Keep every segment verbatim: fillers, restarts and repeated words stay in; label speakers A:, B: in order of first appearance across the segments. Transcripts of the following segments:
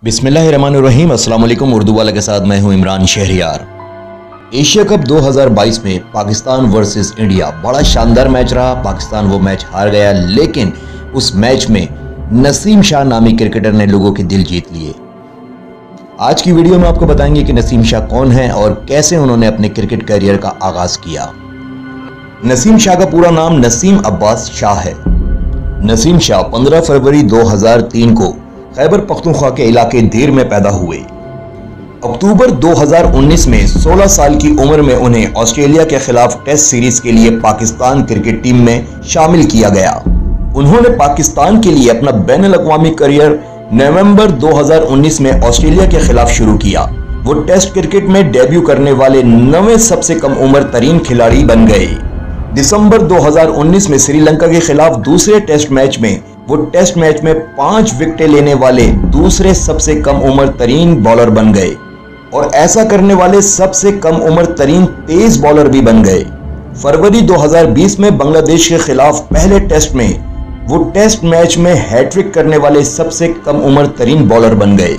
A: बिस्मिल्लाहिर्रहमानिर्रहीम। अस्सलाम वालेकुम। उर्दू वाला के साथ मैं हूं इमरान शहरियार। एशिया कप दो हज़ार बाईस में पाकिस्तान वर्सेस इंडिया बड़ा शानदार मैच रहा। पाकिस्तान वो मैच हार गया, लेकिन उस मैच में नसीम शाह नामी क्रिकेटर ने लोगों के दिल जीत लिए। आज की वीडियो में आपको बताएंगे कि नसीम शाह कौन है और कैसे उन्होंने अपने क्रिकेट करियर का आगाज किया। नसीम शाह का पूरा नाम नसीम अब्बास शाह है। नसीम शाह पंद्रह फरवरी दो हज़ार तीन को खैबर पख्तूनख्वा के इलाके देर में पैदा हुए। अक्टूबर दो हज़ार उन्नीस में सोलह साल की उम्र में उन्हें ऑस्ट्रेलिया के खिलाफ टेस्ट सीरीज के लिए पाकिस्तान क्रिकेट टीम में शामिल किया गया। उन्होंने पाकिस्तान के लिए अपना बैनुल अक़वामी करियर नवंबर दो हज़ार उन्नीस में ऑस्ट्रेलिया के खिलाफ शुरू किया। वो टेस्ट क्रिकेट में डेब्यू करने वाले नवे सबसे कम उम्र तरीन खिलाड़ी बन गए। दिसंबर दो हज़ार उन्नीस में श्रीलंका के खिलाफ दूसरे टेस्ट मैच में वो टेस्ट मैच में पांच विकेटें लेने वाले दूसरे सबसे कम उम्र तरीन बॉलर बन गए और ऐसा करने वाले सबसे कम उम्र तरीन तेज बॉलर भी बन गए। फरवरी दो हज़ार बीस में बांग्लादेश के खिलाफ पहले टेस्ट में वो टेस्ट मैच में हैट्रिक करने वाले सबसे कम उम्र तरीन बॉलर बन गए।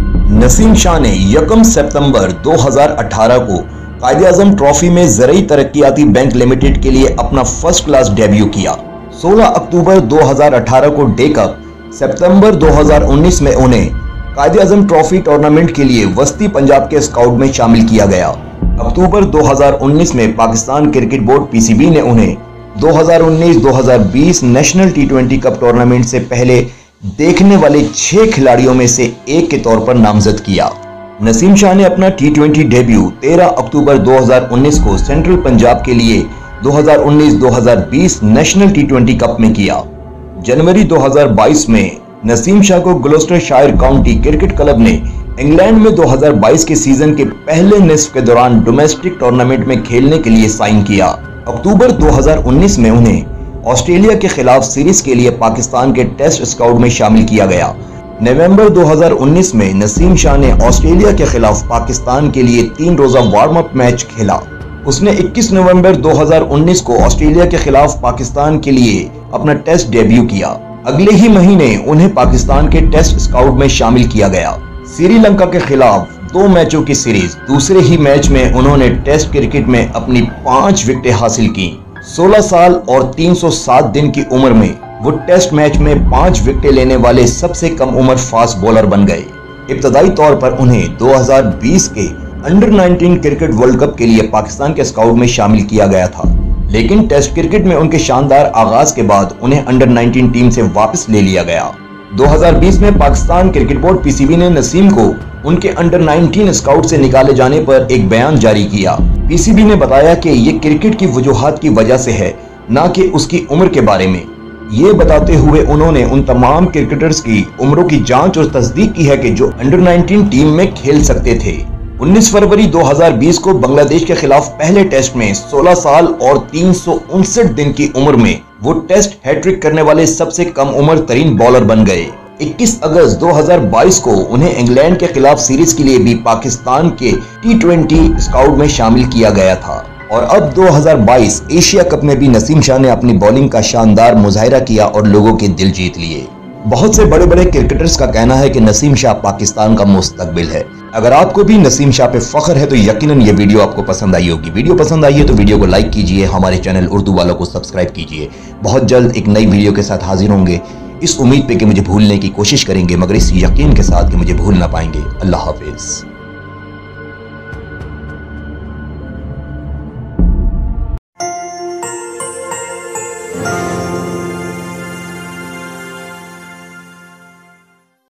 A: नसीम शाह ने यकम सितंबर दो हज़ार अठारह को कायद-ए-आज़म ट्रॉफी में ज़रई तरक्याती बैंक लिमिटेड के लिए अपना फर्स्ट क्लास डेब्यू किया। सोलह अक्टूबर दो हज़ार अठारह को डे कप, सितंबर दो हज़ार उन्नीस में उन्हें कायद-ए-आज़म ट्रॉफी टूर्नामेंट के लिए वस्ती पंजाब के स्काउट में शामिल किया गया। अक्टूबर दो हज़ार उन्नीस में पाकिस्तान क्रिकेट बोर्ड पीसीबी ने उन्हें दो हज़ार उन्नीस दो हज़ार बीस national T twenty cup tournament से पहले देखने वाले छह खिलाड़ियों में से एक के तौर पर नामजद किया। नसीम शाह ने अपना टी ट्वेंटी डेब्यू तेरह अक्टूबर दो हज़ार उन्नीस को सेंट्रल पंजाब के लिए दो हज़ार उन्नीस दो हज़ार बीस नेशनल टी ट्वेंटी कप में किया। जनवरी दो हज़ार बाईस में नसीम शाह को ग्लोस्टरशायर काउंटी क्रिकेट क्लब ने इंग्लैंड में दो हज़ार बाईस के सीजन के पहले निस्फ के दौरान डोमेस्टिक टूर्नामेंट में खेलने के लिए साइन किया। अक्टूबर दो हज़ार उन्नीस में उन्हें ऑस्ट्रेलिया के खिलाफ सीरीज के लिए पाकिस्तान के टेस्ट स्काउट में शामिल किया गया। नवंबर दो हज़ार उन्नीस में नसीम शाह ने ऑस्ट्रेलिया के खिलाफ पाकिस्तान के लिए तीन रोजा वार्म अप मैच खेला। उसने इक्कीस नवंबर दो हज़ार उन्नीस को ऑस्ट्रेलिया के खिलाफ पाकिस्तान के लिए अपना टेस्ट डेब्यू किया। अगले ही महीने उन्हें पाकिस्तान के टेस्ट स्काउट में शामिल किया गया। श्रीलंका के खिलाफ दो मैचों की सीरीज, दूसरे ही मैच में उन्होंने टेस्ट क्रिकेट में अपनी पांच विकेटें हासिल की। सोलह साल और तीन सौ सात दिन की उम्र में वो टेस्ट मैच में पांच विकेटें लेने वाले सबसे कम उम्र फास्ट बॉलर बन गए। इब्तदाई तौर पर उन्हें दो हज़ार बीस के अंडर उन्नीस क्रिकेट वर्ल्ड कप के लिए पाकिस्तान के स्काउट में शामिल किया गया था, लेकिन टेस्ट क्रिकेट में उनके शानदार आगाज के बाद उन्हें अंडर उन्नीस टीम से वापस ले लिया गया। दो हज़ार बीस में पाकिस्तान क्रिकेट बोर्ड पीसीबी ने नसीम को उनके अंडर उन्नीस स्काउट से निकाले जाने पर एक बयान जारी किया। पीसीबी ने बताया कि ये क्रिकेट की वजूहात की वजह से है, न कि उसकी उम्र के बारे में। ये बताते हुए उन्होंने उन तमाम क्रिकेटर्स की उम्रों की जांच और तस्दीक की है कि जो अंडर उन्नीस टीम में खेल सकते थे। उन्नीस फरवरी दो हज़ार बीस को बांग्लादेश के खिलाफ पहले टेस्ट में सोलह साल और तीन सौ उनसठ दिन की उम्र में वो टेस्ट हैट्रिक करने वाले सबसे कम उम्र तरीन बॉलर बन गए। इक्कीस अगस्त दो हज़ार बाईस को उन्हें इंग्लैंड के खिलाफ सीरीज के लिए भी पाकिस्तान के टी ट्वेंटी स्काउट में शामिल किया गया था। और अब दो हज़ार बाईस एशिया कप में भी नसीम शाह ने अपनी बॉलिंग का शानदार मुजाहिरा किया और लोगों के दिल जीत लिए। बहुत से बड़े बड़े क्रिकेटर्स का कहना है कि नसीम शाह पाकिस्तान का मुस्तकबिल है। अगर आपको भी नसीम शाह पे फख्र है तो यकीनन ये वीडियो आपको पसंद आई होगी। वीडियो पसंद आई है तो वीडियो को लाइक कीजिए, हमारे चैनल उर्दू वालों को सब्सक्राइब कीजिए। बहुत जल्द एक नई वीडियो के साथ हाजिर होंगे, इस उम्मीद पे कि मुझे भूलने की कोशिश करेंगे, मगर इस यकीन के साथ कि मुझे भूल ना पाएंगे। अल्लाह हाफिज।